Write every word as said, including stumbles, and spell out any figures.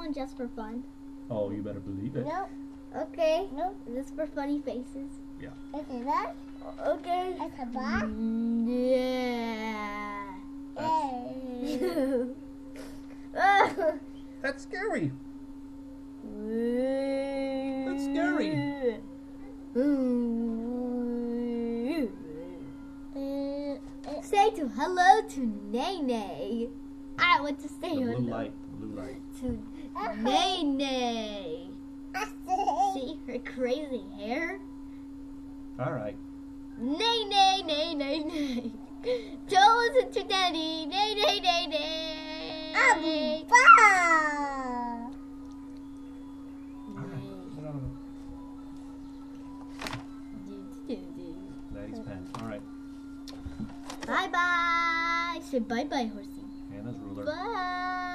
one just for fun? Oh, you better believe it. No. Okay. No. Is this for funny faces? Yeah. Okay, that? Okay. That's a bar? Yeah. That's, that's scary. That's scary. Say to hello to Nene. I want to say The hello. blue light. Blue light. To Nene. See her crazy hair? All right. Nay, nay, nay, nay, nay. Don't listen to Daddy. Nay, nay, nay, nay. Abba. All right. Sit on Daddy's pen. All right. Bye bye. Say bye bye, horsey. Hannah's ruler. Bye.